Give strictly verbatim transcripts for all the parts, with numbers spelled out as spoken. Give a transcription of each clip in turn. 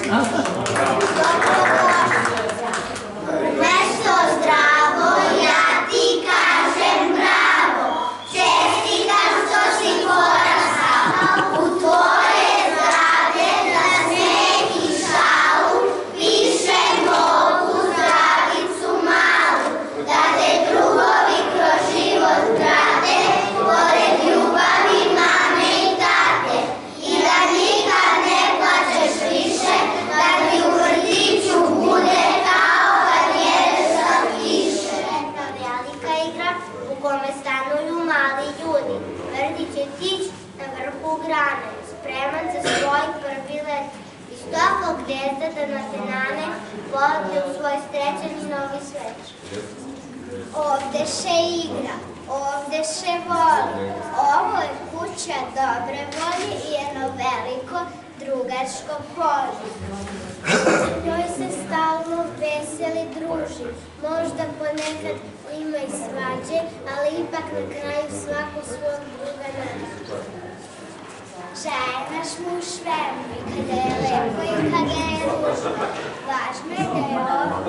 Nešto zdravo, ja ti kažem bravo, čestitam što si porastao, u tvoje zdravlje za smeh i šalu, pišem ovu zdravicu malu, da te drugovi kroz život prate, pored ljubavi mame i tate, i da nikad ne plačeš više, kad mi u vrtiću bude kao kad jedeš slatkiše. Jedna velika igra u kome stanuju mali ljudi, vrtić je tić na vrhu grane, spreman za svoj prvi let, iz toplog gnezda da na tenane poleti u svoj srećeni novi svet. Ovde še igra, ovde še voli, ovo je kuća dobre volje i jedno veliko drugarsko polje. Njoj se stalno veseli druži, možda ponekad ima i svađe, ali ipak na kraju svako svog druga nađe. Šta je naš muž verni, kada je lepo i kada je ružno, važno je da je ovo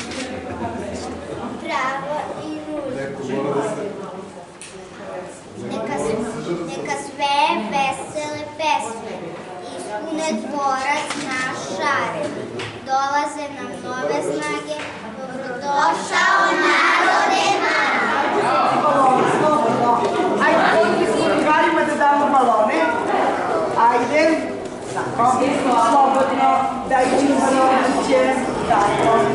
pravo i nužno. Neka, neka sve vesele pesme ispune dvorac naš šaren, dolaze nam nove snage, dobrodošao narode mare. Ajde, ovdje smo drugarima da damo balone. Ajde, tako, slobodno, da ići baloniće, tako.